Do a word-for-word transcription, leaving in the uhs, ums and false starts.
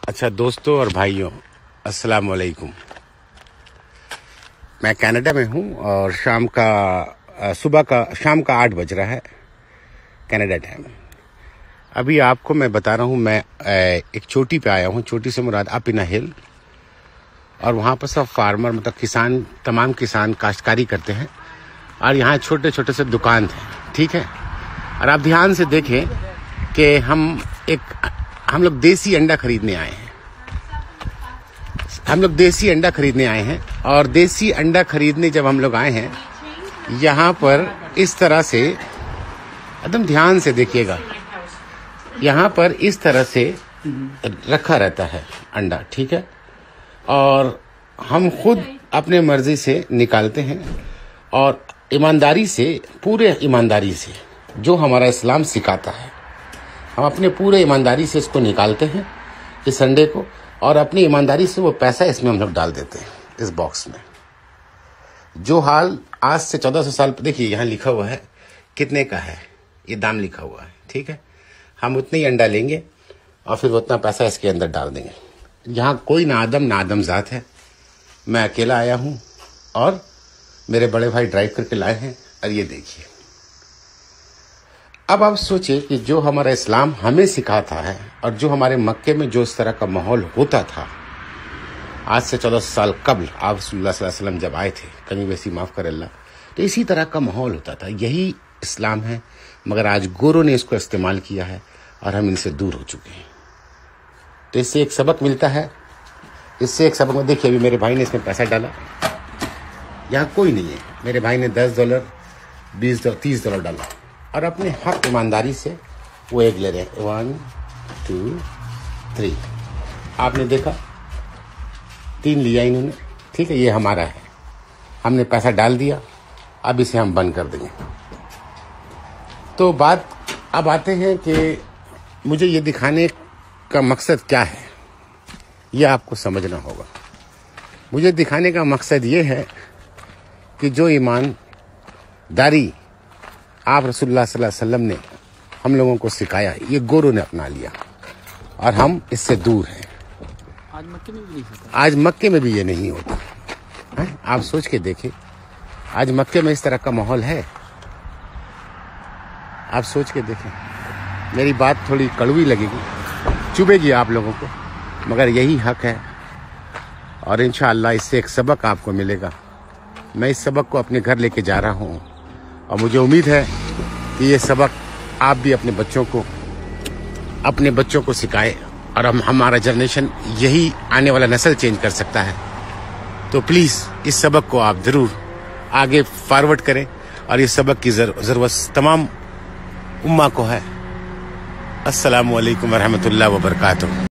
اچھا دوستوں اور بھائیوں، السلام علیکم۔ میں کینیڈا میں ہوں اور شام کا صبح کا شام کا آٹھ بج رہا ہے کینیڈا ٹائم۔ ابھی آپ کو میں بتا رہا ہوں، میں ایک چوٹی پہ آیا ہوں۔ چوٹی سے مراد اپ ان اے ہل، اور وہاں پر سب فارمر مطلب کسان، تمام کسان کاشتکاری کرتے ہیں، اور یہاں چھوٹے چھوٹے سے دکان ہیں، ٹھیک ہے۔ اور آپ دھیان سے دیکھیں کہ ہم ایک ہم لوگ دیسی انڈا خریدنے آئے ہیں ہم لوگ دیسی انڈا خریدنے آئے ہیں اور دیسی انڈا خریدنے جب ہم لوگ آئے ہیں یہاں پر اس طرح سے، ایک دم دھیان سے دیکھیے گا، یہاں پر اس طرح سے رکھا رہتا ہے انڈا، ٹھیک ہے۔ اور ہم خود اپنے مرضی سے نکالتے ہیں، اور ایمانداری سے، پورے ایمانداری سے، جو ہمارا اسلام سکھاتا ہے، ہم اپنے پورے ایمانداری سے اس کو نکالتے ہیں، اس انڈے کو، اور اپنی ایمانداری سے وہ پیسہ اس میں ہم لوگ ڈال دیتے ہیں، اس باکس میں۔ جو حال آج سے چودہ سو سال، دیکھیے یہاں لکھا ہوا ہے کتنے کا ہے، یہ دام لکھا ہوا ہے، ٹھیک ہے۔ ہم اتنے ہی انڈا لیں گے اور پھر اتنا پیسہ اس کے اندر ڈال دیں گے۔ یہاں کوئی نہ آدم نہ آدم ذات ہے، میں اکیلا آیا ہوں اور میرے بڑے بھائی ڈرائیو کر کے لائے ہیں، اور یہ دیکھیے۔ اب آپ سوچیں کہ جو ہمارا اسلام ہمیں سکھاتا ہے، اور جو ہمارے مکے میں جو اس طرح کا ماحول ہوتا تھا آج سے چودہ سو سال قبل، آپ رسول اللہ صلی اللہ علیہ وسلم جب آئے تھے، کمی بیسی معاف کر اللہ، تو اسی طرح کا ماحول ہوتا تھا۔ یہی اسلام ہے، مگر آج گوروں نے اس کو استعمال کیا ہے اور ہم ان سے دور ہو چکے ہیں۔ تو اس سے ایک سبق ملتا ہے، اس سے ایک سبق میں دیکھیے، ابھی میرے بھائی نے اس میں پیسہ ڈالا، یہاں کوئی نہیں ہے، میرے بھائی نے دس ڈالر بیس ڈالر تیس ڈالر ڈالا، اور اپنے حق ایمانداری سے وہ ایک لے رہے ہیں، ون ٹو تھری، آپ نے دیکھا تین لیا انہوں نے، ٹھیک ہے۔ یہ ہمارا ہے، ہم نے پیسہ ڈال دیا، اب اسے ہم بند کر دیں گے۔ تو بات اب آتے ہیں کہ مجھے یہ دکھانے کا مقصد کیا ہے، یہ آپ کو سمجھنا ہوگا۔ مجھے دکھانے کا مقصد یہ ہے کہ جو ایمانداری آپ رسول اللہ صلی اللہ علیہ وسلم نے ہم لوگوں کو سکھایا، یہ گوروں نے اپنا لیا، اور ہم اس سے دور ہیں۔ آج مکے میں بھی نہیں ہوتا آج مکے میں بھی یہ نہیں ہوتا۔ آپ سوچ کے دیکھیں، آج مکے میں اس طرح کا ماحول ہے؟ آپ سوچ کے دیکھیں۔ میری بات تھوڑی کڑوی لگے گی، چبھے گی آپ لوگوں کو، مگر یہی حق ہے، اور انشاءاللہ اس سے ایک سبق آپ کو ملے گا۔ میں اس سبق کو اپنے گھر لے کے جا رہا ہوں، اور مجھے امید ہے کہ یہ سبق آپ بھی اپنے بچوں کو اپنے بچوں کو سکھائے، اور ہم ہمارا جنریشن، یہی آنے والا نسل چینج کر سکتا ہے۔ تو پلیز اس سبق کو آپ ضرور آگے فارورڈ کریں، اور اس سبق کی ضرورت تمام امہ کو ہے۔ السلام علیکم ورحمۃ اللہ وبرکاتہ۔